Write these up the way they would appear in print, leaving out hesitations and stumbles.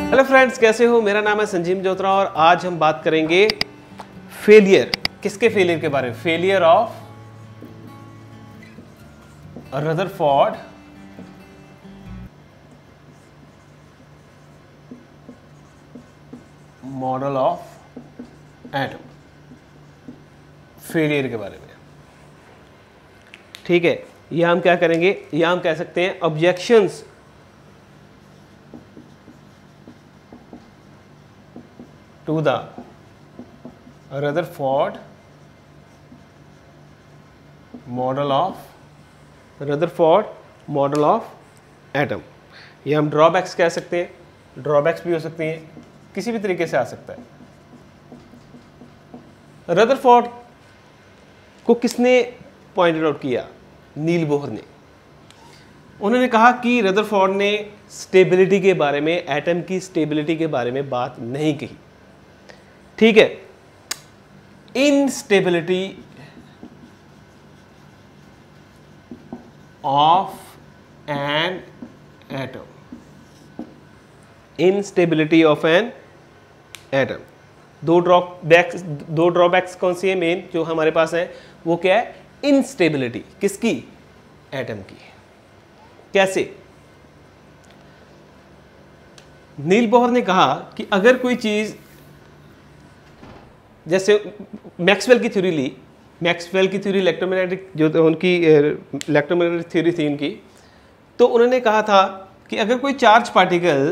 Hello friends, कैसे हो? मेरा नाम है संजीव जोत्रा और आज हम बात करेंगे फेलियर। किसके फेलियर के बारे में? Failure of Rutherford model of atom, failure के बारे में। ठीक है, यह हम क्या करेंगे? यह हम कह सकते हैं objections to the Rutherford model of atom. ये हम ड्रॉबैक्स कह सकते हैं, ड्रॉबैक्स भी हो सकते हैं, किसी भी तरीके से आ सकता है। रदरफोर्ड को किसने पॉइंटेड आउट किया? नील बोहर ने। उन्होंने कहा कि रदरफोर्ड ने स्टेबिलिटी के बारे में, एटम की स्टेबिलिटी के बारे में बात नहीं कही। ठीक है, instability of an atom, instability of an atom. दो ड्रॉबैक्स कौन सी है मेन जो हमारे पास है? वो क्या है? इनस्टेबिलिटी। किसकी? एटम की। कैसे? नील बोहर ने कहा कि अगर कोई चीज, जैसे मैक्सवेल की थ्योरी ली, मैक्सवेल की थ्योरी इलेक्ट्रोमैग्नेटिक जो उनकी इलेक्ट्रोमैग्नेटिक थ्योरी थी उनकी, तो उन्होंने कहा था कि अगर कोई चार्ज पार्टिकल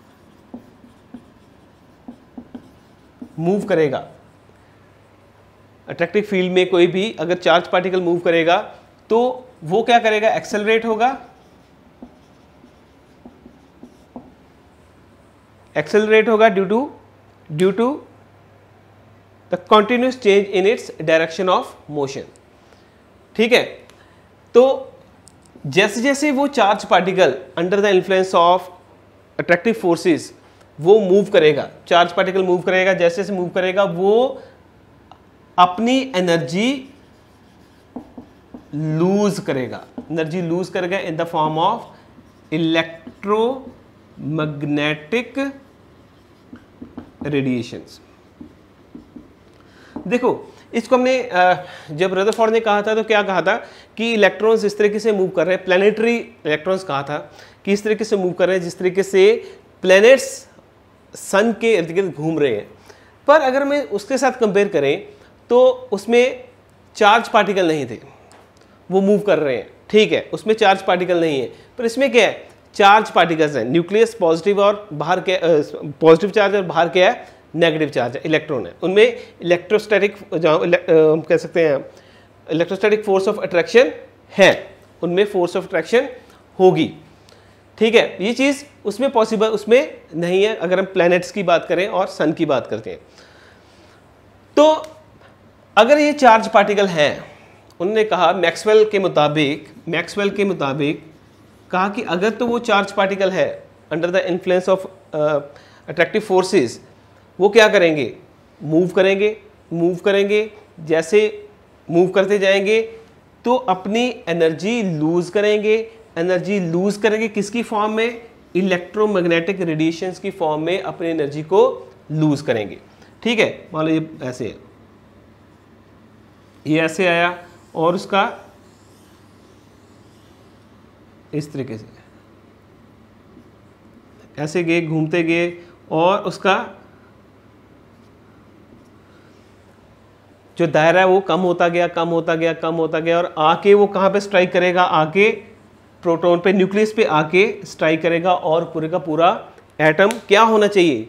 मूव करेगा, अट्रैक्टिव फील्ड में कोई भी अगर चार्ज पार्टिकल मूव करेगा तो वो क्या करेगा? एक्सेलरेट होगा, due to the continuous change in its direction of motion. ठीक है, तो जैसे जैसे वो charge particle under the influence of attractive forces वो मूव करेगा, चार्ज पार्टिकल मूव करेगा, जैसे जैसे मूव करेगा वो अपनी एनर्जी लूज करेगा, in the form of electromagnetic radiations. देखो, इसको हमने जब रदरफोर्ड ने कहा था तो क्या कहा था कि इलेक्ट्रॉन्स इस तरीके से मूव कर रहे हैं, प्लैनेटरी इलेक्ट्रॉन्स कहा था कि इस तरीके से मूव कर रहे हैं जिस तरीके से प्लैनेट्स सन के इर्द गिर्द घूम रहे हैं। पर अगर मैं उसके साथ कंपेयर करें तो उसमें चार्ज पार्टिकल नहीं थे, वो मूव कर रहे हैं। ठीक है, उसमें चार्ज पार्टिकल नहीं है, पर इसमें क्या है? चार्ज पार्टिकल्स हैं, न्यूक्लियस पॉजिटिव और बाहर क्या, पॉजिटिव चार्ज और बाहर क्या है? नेगेटिव चार्ज है, इलेक्ट्रॉन है। उनमें इलेक्ट्रोस्टैटिक, हम कह सकते हैं इलेक्ट्रोस्टैटिक फोर्स ऑफ अट्रैक्शन है, उनमें फोर्स ऑफ अट्रैक्शन होगी। ठीक है, ये चीज़ उसमें पॉसिबल, उसमें नहीं है अगर हम प्लैनेट्स की बात करें और सन की बात करते हैं। तो अगर ये चार्ज पार्टिकल हैं, उन्होंने कहा मैक्सवेल के मुताबिक कहा कि अगर तो वो चार्ज पार्टिकल है under the influence of attractive forces, वो क्या करेंगे? मूव करेंगे, जैसे मूव करते जाएंगे तो अपनी एनर्जी लूज करेंगे। किसकी फॉर्म में? इलेक्ट्रोमैग्नेटिक रेडिएशंस की फॉर्म में अपनी एनर्जी को लूज करेंगे। ठीक है, मान लो ये ऐसे है, ये ऐसे आया और उसका इस तरीके से ऐसे गए, घूमते गए और उसका जो दायरा है वो कम होता गया और आके वो कहाँ पे स्ट्राइक करेगा? आके प्रोटॉन पे, न्यूक्लियस पे आके स्ट्राइक करेगा और पूरे का पूरा एटम क्या होना चाहिए?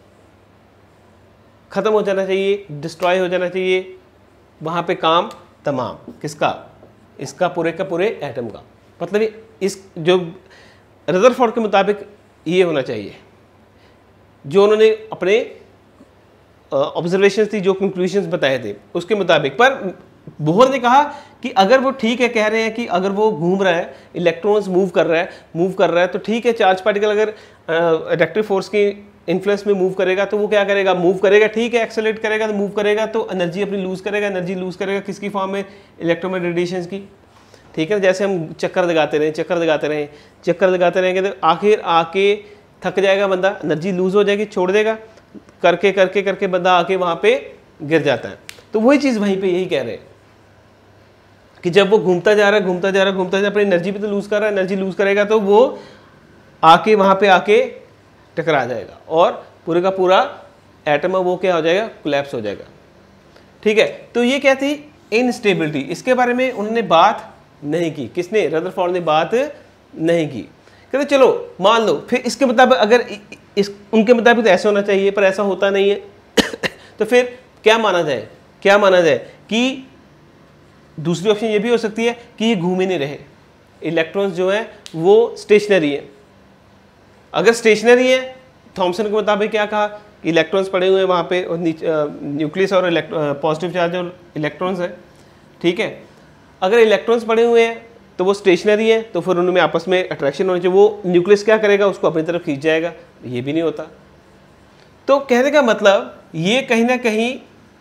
खत्म हो जाना चाहिए, डिस्ट्रॉय हो जाना चाहिए। वहां पे काम तमाम। किसका? इसका पूरे का पूरे एटम का। मतलब इस जो रदरफोर्ड के मुताबिक ये होना चाहिए, जो उन्होंने अपने ऑब्जर्वेशन थी, जो कंक्लूजन्स बताए थे उसके मुताबिक। पर बोहर ने कहा कि अगर वो ठीक है, कह रहे हैं कि अगर वो घूम रहा है, इलेक्ट्रॉन्स मूव कर रहा है तो ठीक है, चार्ज पार्टिकल अगर अट्रैक्टिव फोर्स की इन्फ्लुएंस में मूव करेगा तो वो क्या करेगा? मूव करेगा, ठीक है, एक्सेलरेट करेगा तो मूव करेगा तो एनर्जी अपनी लूज करेगा, किसकी फॉर्म में? इलेक्ट्रोमैग्नेटिक रेडिएशंस की। ठीक है, जैसे हम चक्कर लगाते रहेंगे तो आखिर आके थक जाएगा बंदा, एनर्जी लूज हो जाएगी, छोड़ देगा, करके करके करके बंदा आके वहाँ पे गिर जाता है। तो वही चीज़ वहीं पे यही कह रहे हैं कि जब वो घूमता जा रहा है, घूमता जा रहा है, घूमता जा रहा है, अपनी एनर्जी भी तो लूज कर रहा है, एनर्जी लूज करेगा तो वो आके वहाँ पे आके टकरा जाएगा और पूरे का पूरा एटम वो क्या हो जाएगा, कोलैप्स हो जाएगा। ठीक है, तो ये क्या थी, इनस्टेबिलिटी, इसके बारे में उन्होंने बात नहीं की। किसने, रदरफोर्ड ने बात नहीं की। कहते चलो मान लो फिर इसके मुताबिक अगर उनके मुताबिक तो ऐसा होना चाहिए, पर ऐसा होता नहीं है तो फिर क्या माना जाए, क्या माना जाए कि दूसरी ऑप्शन ये भी हो सकती है कि ये घूम ही नहीं रहे, इलेक्ट्रॉन्स जो है वो स्टेशनरी है। अगर स्टेशनरी है, थॉमसन के मुताबिक क्या कहा कि इलेक्ट्रॉन्स पड़े हुए हैं वहाँ पे और न्यूक्लियस और पॉजिटिव चार्ज और इलेक्ट्रॉन्स है। ठीक है, अगर इलेक्ट्रॉन्स पड़े हुए हैं तो वो स्टेशनरी है, तो फिर उनमें आपस में अट्रैक्शन होनी चाहिए, वो न्यूक्लियस क्या करेगा, उसको अपनी तरफ खींच जाएगा, ये भी नहीं होता। तो कहने का मतलब ये कहीं ना कहीं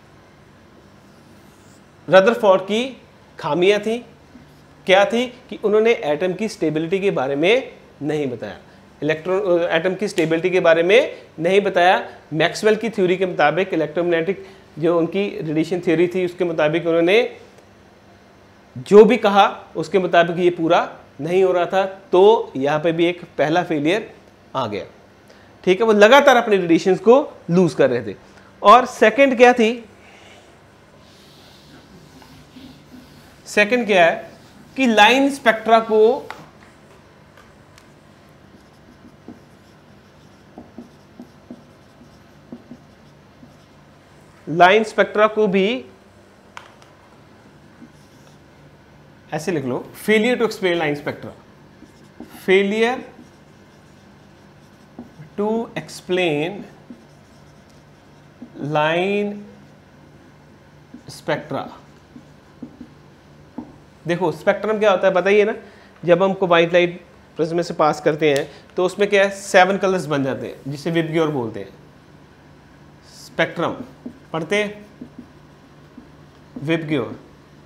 रदरफोर्ड की खामियां थी। क्या थी कि उन्होंने एटम की स्टेबिलिटी के बारे में नहीं बताया, एटम की स्टेबिलिटी के बारे में नहीं बताया। मैक्सवेल की थ्योरी के मुताबिक, इलेक्ट्रोमैग्नेटिक जो उनकी रेडिएशन थ्योरी थी उसके मुताबिक उन्होंने जो भी कहा उसके मुताबिक ये पूरा नहीं हो रहा था। तो यहाँ पे भी एक पहला फेलियर आ गया। ठीक है, वो लगातार अपने रेडिएशंस को लूज कर रहे थे। और सेकंड क्या थी, सेकंड क्या है कि लाइन स्पेक्ट्रा को भी ऐसे लिख लो, failure to explain line spectra, failure to explain line spectra. देखो स्पेक्ट्रम क्या होता है बताइए ना, जब हमको वाइट लाइट प्रिज्म में से पास करते हैं तो उसमें क्या है, 7 कलर्स बन जाते हैं जिसे विबग्योर बोलते हैं। स्पेक्ट्रम पढ़ते हैं, VIBGYOR,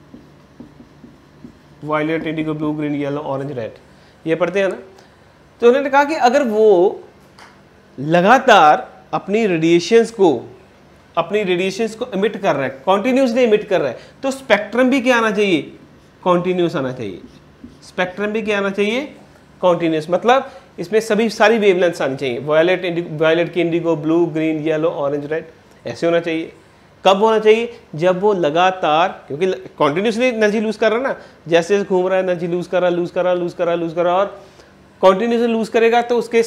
violet, indigo, blue, green, yellow, orange, red, ये पढ़ते हैं ना। तो उन्होंने कहा कि अगर वो लगातार अपनी रेडिएशंस को इमिट कर रहा है, कॉन्टिन्यूसली इमिट कर रहा है, तो स्पेक्ट्रम भी क्या आना चाहिए, कॉन्टिन्यूस आना चाहिए। स्पेक्ट्रम भी क्या आना चाहिए, कॉन्टिन्यूस, मतलब इसमें सारी वेवलेंथ्स आनी चाहिए। वायलेट की indigo, blue, green, yellow, orange, red, ऐसे होना चाहिए। कब होना चाहिए, जब वो लगातार, क्योंकि कॉन्टिन्यूसली एनर्जी लूज कर रहा है ना, जैसे जैसे घूम रहा है एनर्जी लूज कर रहा और कॉन्टिन्यूसली लूज करेगा तो उसके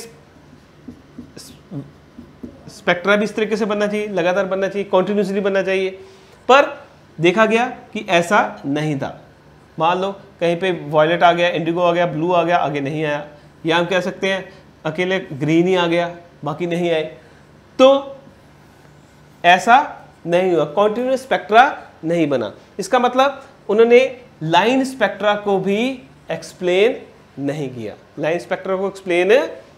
स्पेक्ट्रा भी इस तरीके से बनना चाहिए, लगातार बनना चाहिए, कॉन्टिन्यूसली बनना चाहिए। पर देखा गया कि ऐसा नहीं था। मान लो कहीं पे वॉयलेट आ गया, इंडिगो आ गया, ब्लू आ गया, आगे नहीं आया, या हम कह सकते हैं अकेले ग्रीन ही आ गया, बाकी नहीं आए, तो ऐसा नहीं हुआ, कॉन्टिन्यूस स्पेक्ट्रा नहीं बना। इसका मतलब उन्होंने लाइन स्पेक्ट्रा को भी एक्सप्लेन नहीं किया, लाइन स्पेक्ट्रा को एक्सप्लेन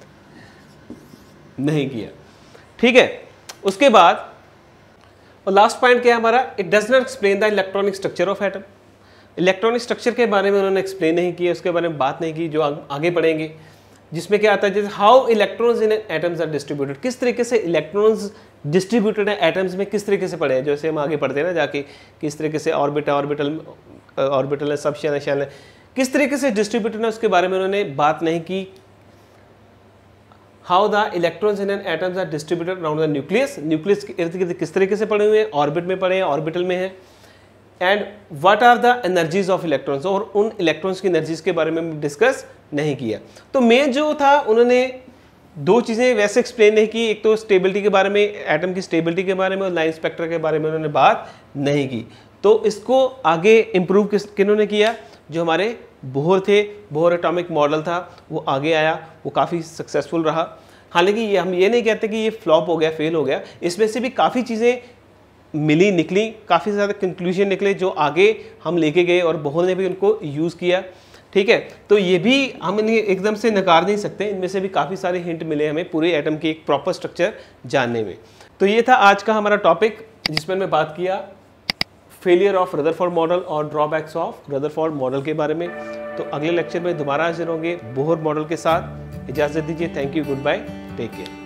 नहीं किया। ठीक है, उसके बाद और लास्ट पॉइंट क्या है हमारा, it does not explain the electronic structure of atom. Electronic structure के बारे में उन्होंने एक्सप्लेन नहीं किया, उसके बारे में बात नहीं की, जो आगे पढ़ेंगे, जिसमें क्या आता है, जैसे how electrons in atoms are distributed, किस तरीके से इलेक्ट्रॉन्स डिस्ट्रीब्यूटेड है एटम्स में, किस तरीके से पढ़े हैं, जैसे हम आगे पढ़ते हैं ना जाके, किस तरीके से ऑर्बिटल है, सब शेल है, किस तरीके से डिस्ट्रीब्यूटेड है, उसके बारे में उन्होंने बात नहीं की। How the electrons in an atoms are distributed around the nucleus, nucleus के इर्द गिर्द किस तरीके से पड़े हुए हैं, ऑर्बिट में पड़े हैं, ऑर्बिटल में है। And what are the energies of electrons, और उन इलेक्ट्रॉन्स की एनर्जीज के बारे में डिस्कस नहीं किया। तो मेन जो था, उन्होंने दो चीज़ें वैसे एक्सप्लेन नहीं की, एक तो स्टेबिलिटी के बारे में, एटम की स्टेबिलिटी के बारे में, और लाइन स्पेक्ट्रा के बारे में उन्होंने बात नहीं की। तो इसको आगे इम्प्रूव किन्होंने किया, जो हमारे बोहर थे, बोहर एटॉमिक मॉडल था, वो आगे आया, वो काफ़ी सक्सेसफुल रहा। हालांकि ये हम ये नहीं कहते कि ये फ्लॉप हो गया, फेल हो गया, इसमें से भी काफ़ी चीज़ें मिली, निकली, काफ़ी ज़्यादा कंक्लूजन निकले जो आगे हम लेके गए और बोहर ने भी उनको यूज़ किया। ठीक है, तो ये भी हम इन्हें एकदम से नकार नहीं सकते, इनमें से भी काफ़ी सारे हिंट मिले हमें पूरे एटम की एक प्रॉपर स्ट्रक्चर जानने में। तो ये था आज का हमारा टॉपिक, जिसमें मैं बात किया फेलियर ऑफ रदरफोर्ड मॉडल और ड्रॉबैक्स ऑफ रदरफोर्ड मॉडल के बारे में। तो अगले लेक्चर में दोबारा हाजिर होंगे बोहर मॉडल के साथ। इजाज़त दीजिए, thank you, goodbye. Take care.